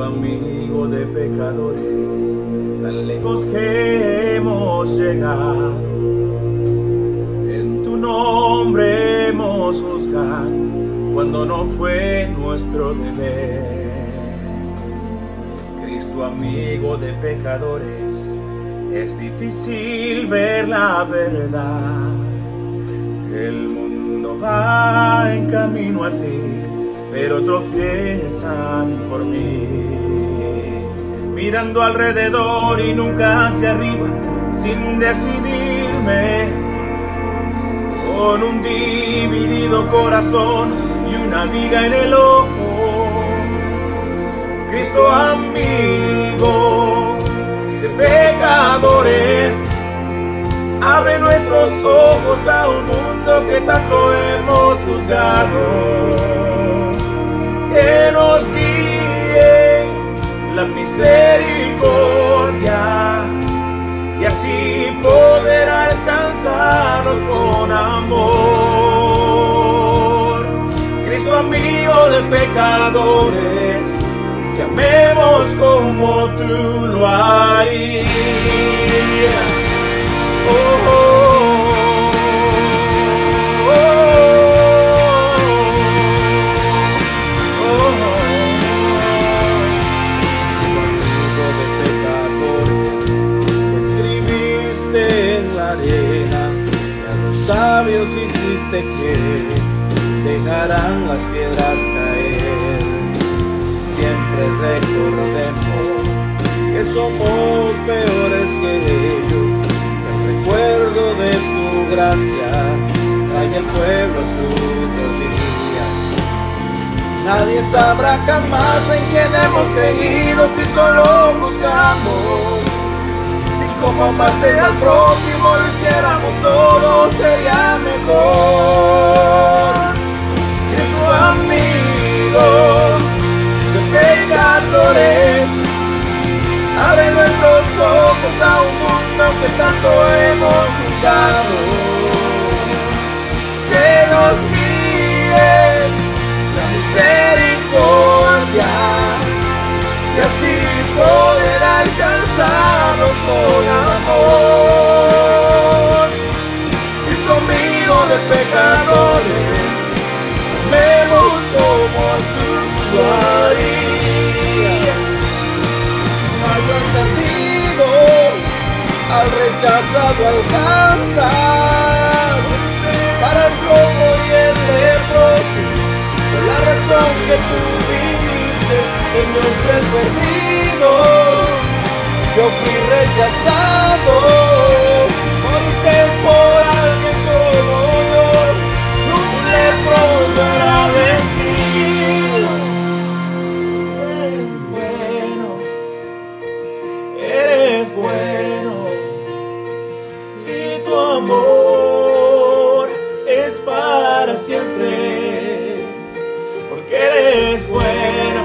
Cristo amigo de pecadores, tan lejos que hemos llegado, en tu nombre hemos juzgado cuando no fue nuestro deber. Cristo amigo de pecadores, es difícil ver la verdad. El mundo va en camino a ti, pero tropiezan por mí. Mirando alrededor y nunca hacia arriba, sin decidirme, con un dividido corazón y una viga en el ojo. Cristo amigo de pecadores, abre nuestros ojos a un mundo que tanto hemos juzgado. Que nos guíe la misericordia y así poder alcanzarnos con amor. Cristo amigo de pecadores, que amemos como tú lo harías. Oh, oh, oh, amigo de pecadores, escribiste en la arena, y a los sabios hiciste que dejarán las piedras caer. Siempre recordemos que somos peores que ellos. El recuerdo de tu gracia trae al pueblo a tus rodillas. Nadie sabrá jamás en quién hemos creído si solo buscamos. Si como amaste al prójimo lo hiciéramos todo, sería mejor. Cristo amigo de pecadores, abre nuestros ojos a un mundo que tanto hemos juzgado. Que nos guíe la misericordia y así poder alcanzarnos con amor. Cristo amigo de pecadores, amemos como tú lo harías. Más han perdido, al rechazado alcanzar, para el cojo y el leproso, por la razón que tú viniste, en mi hombre perdido. Yo fui rechazado por usted, por alguien como yo, un leproso agradecido. Eres bueno y tu amor es para siempre, porque eres bueno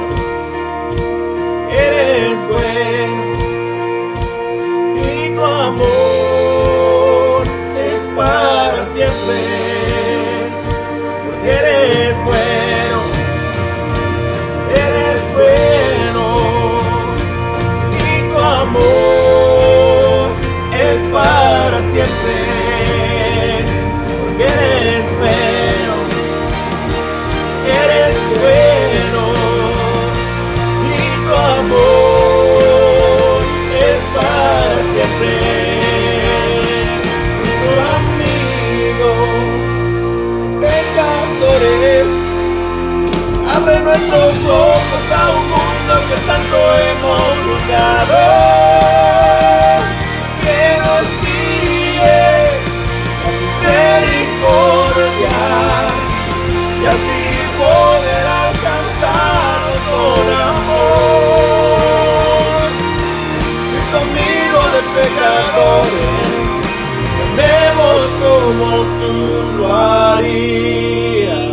y tu amor es para siempre, porque eres bueno y tu amor es para siempre, porque eres bueno y tu amor es para siempre. Cristo amigo, pecadores, abre nuestros ojos a un mundo que tanto hemos juzgado. Que nos guíe la misericordia y así poder alcanzarnos con amor. Cristo amigo de pecadores, amemos como tú lo harías.